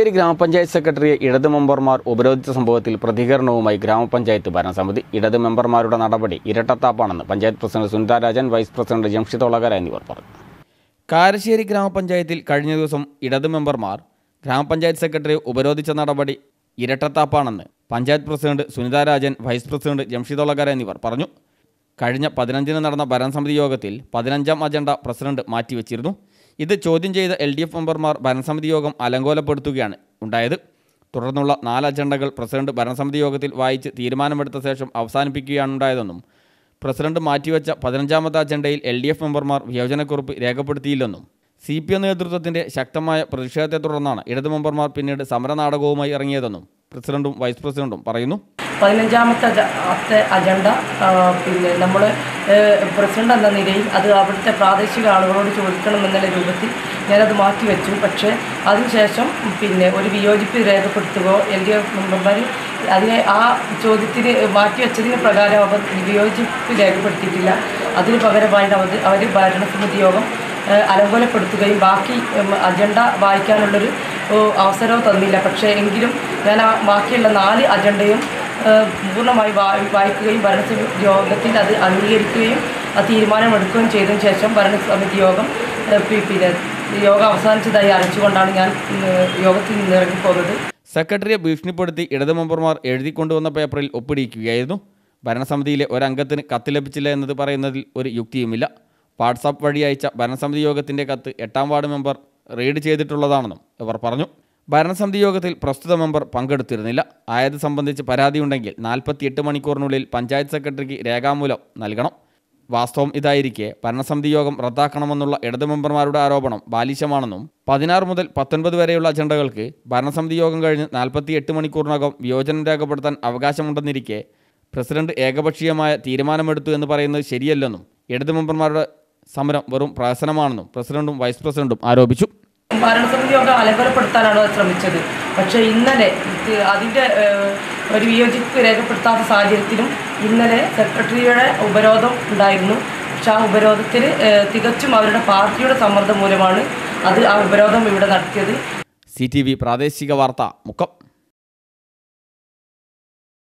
ഗ്രാമപഞ്ചായത്ത് സെക്രട്ടറിയെ ഇടത് മെമ്പർമാർ ഉപരോധിച്ച സംഭവത്തിൽ പ്രതികരണവുമായി ഗ്രാമപഞ്ചായത്ത് ഭരണസമിതി. ഇടത് മെമ്പർമാരുടെ നടപടി ഇരട്ടത്താപ്പാണെന്ന് panchayat president Sunitha Rajan, vice president Jamshid Olakara എന്നിവർ പറഞ്ഞു. കാരശ്ശേരി ഗ്രാമപഞ്ചായത്തിൽ കഴിഞ്ഞ ദിവസം ഇടത് മെമ്പർമാർ ഗ്രാമപഞ്ചായത്ത് സെക്രട്ടറിയെ ഉപരോധിച്ച നടപടി ഇരട്ടത്താപ്പാണെന്ന് panchayat president Sunitha Rajan, vice president Jamshid Olakara എന്നിവർ പറഞ്ഞു. കഴിഞ്ഞ 15-ന് നടന്ന ഭരണസമിതി യോഗത്തിൽ 15-ാം അജണ്ട പ്രസിഡന്റ് മാറ്റിവെച്ചിരുന്നു. ഇത് ചോദ്യം ചെയ്ത LDF മെമ്പർമാർ ഭരണസമിതി യോഗം അലങ്കോലപ്പെടുത്തുകയാണ് ഉണ്ടായത്. തുടർന്നുള്ള 4 അജണ്ടകൾ പ്രസിഡന്റ് ഭരണസമിതി യോഗത്തിൽ വായിച്ച് തീരുമാനമെടുത്ത ശേഷം അവസാനിപ്പിക്കുകയാണ് ഉണ്ടായതെന്നും പ്രസിഡന്റ് മാറ്റിവെച്ച 15-ാമത്തെ അജണ്ടയിൽ LDF മെമ്പർമാർ വിയോജനക്കുറിപ്പ് രേഖപ്പെടുത്തിയില്ലെന്നും CPM നേതൃത്വത്തിൻ്റെ ശക്തമായ പ്രതിഷേധത്തെ തുടർന്നാണ് ഇടത് മെമ്പർമാർ പിന്നീട് സമരനാടകവുമായി ഇറങ്ങിയതെന്നും പ്രസിഡന്റും വൈസ് പ്രസിഡന്റും പറയുന്നു. 15-ാമത്തെ അജണ്ട നമ്മൾ പ്രസിഡന്റ് എന്ന നിലയിൽ അത് അവിടുത്തെ പ്രാദേശിക ആളുകളോട് ചോദിക്കണമെന്നുള്ള രൂപത്തിൽ ഞാനത് മാറ്റിവെച്ചു. പക്ഷേ അതിനുശേഷം ഒരു വിയോജിപ്പ് രേഖപ്പെടുത്തുകയോ LDF മെമ്പർമാർ അതിനെ ആ ചോദ്യത്തിന് മാറ്റിവെച്ചതിന് പ്രകാരം അവർ വിയോജിപ്പ് രേഖപ്പെടുത്തിയിട്ടില്ല. അതിന് പകരമായിട്ട് അവർ ഭരണസമിതി യോഗം അലങ്കോലപ്പെടുത്തുകയും ബാക്കി അജണ്ട വായിക്കാനുള്ളൊരു അവസരവും തന്നില്ല. പക്ഷേ എങ്കിലും ഞാൻ ആ ബാക്കിയുള്ള 4 അജണ്ടയും പൂർണ്ണമായി വായിക്കുകയും ഭരണസമിതി യോഗത്തിൽ അത് അംഗീകരിക്കുകയും ആ തീരുമാനമെടുക്കുകയും ചെയ്തതിനു ശേഷം ഭരണസമിതി യോഗം യോഗം അവസാനിച്ചതായി അറിയിച്ചുകൊണ്ടാണ് ഞാൻ യോഗത്തിൽ നിന്ന് ഇറങ്ങിപ്പോകുന്നത്. സെക്രട്ടറിയെ ഭീഷണിപ്പെടുത്തി ഇടത് മെമ്പർമാർ എഴുതിക്കൊണ്ടുവന്ന പേപ്പറിൽ ഒപ്പിടിക്കുകയായിരുന്നു. ഭരണസമിതിയിലെ ഒരംഗത്തിന് കത്ത് ലഭിച്ചില്ല എന്നത് പറയുന്നതിൽ ഒരു യുക്തിയുമില്ല. വാട്സാപ്പ് വഴി അയച്ച ഭരണസമിതി യോഗത്തിൻ്റെ കത്ത് 8-ാം വാർഡ് മെമ്പർ റീഡ് ചെയ്തിട്ടുള്ളതാണെന്നും ഇവർ പറഞ്ഞു. ഭരണസമിതി യോഗത്തിൽ പ്രസ്തുത മെമ്പർ പങ്കെടുത്തിരുന്നില്ല. ആയത് സംബന്ധിച്ച് പരാതിയുണ്ടെങ്കിൽ 48 മണിക്കൂറിനുള്ളിൽ പഞ്ചായത്ത് സെക്രട്ടറിക്ക് രേഖാമൂലം നൽകണം. വാസ്തവം ഇതായിരിക്കെ ഭരണസമിതി യോഗം റദ്ദാക്കണമെന്നുള്ള ഇടത് മെമ്പർമാരുടെ ആരോപണം ബാലിശമാണെന്നും 16 മുതൽ 19 വരെയുള്ള അജണ്ടകൾക്ക് ഭരണസമിതി യോഗം കഴിഞ്ഞ് 48 മണിക്കൂറിനകം വിയോജനം രേഖപ്പെടുത്താൻ അവകാശമുണ്ടെന്നിരിക്കെ പ്രസിഡന്റ് ഏകപക്ഷീയമായ തീരുമാനമെടുത്തു എന്ന് പറയുന്നത് ശരിയല്ലെന്നും ഇടത് മെമ്പർമാരുടെ സമരം വെറും പ്രഹസനമാണെന്നും പ്രസിഡന്റും വൈസ് പ്രസിഡന്റും ആരോപിച്ചു. ഭരണസമിതി യോഗം അലങ്കോലപ്പെടുത്താനാണ് ശ്രമിച്ചത്. പക്ഷേ ഇന്നലെ അതിൻ്റെ ഒരു വിയോജിപ്പ് രേഖപ്പെടുത്താത്ത സാഹചര്യത്തിലും ഇന്നലെ സെക്രട്ടറിയുടെ ഉപരോധം ഉണ്ടായിരുന്നു. പക്ഷേ ആ ഉപരോധത്തിന് തികച്ചും അവരുടെ പാർട്ടിയുടെ സമ്മർദ്ദം മൂലമാണ് ആ ഉപരോധം ഇവിടെ നടത്തിയത്. CTV പ്രാദേശിക വാർത്ത മുക്കം.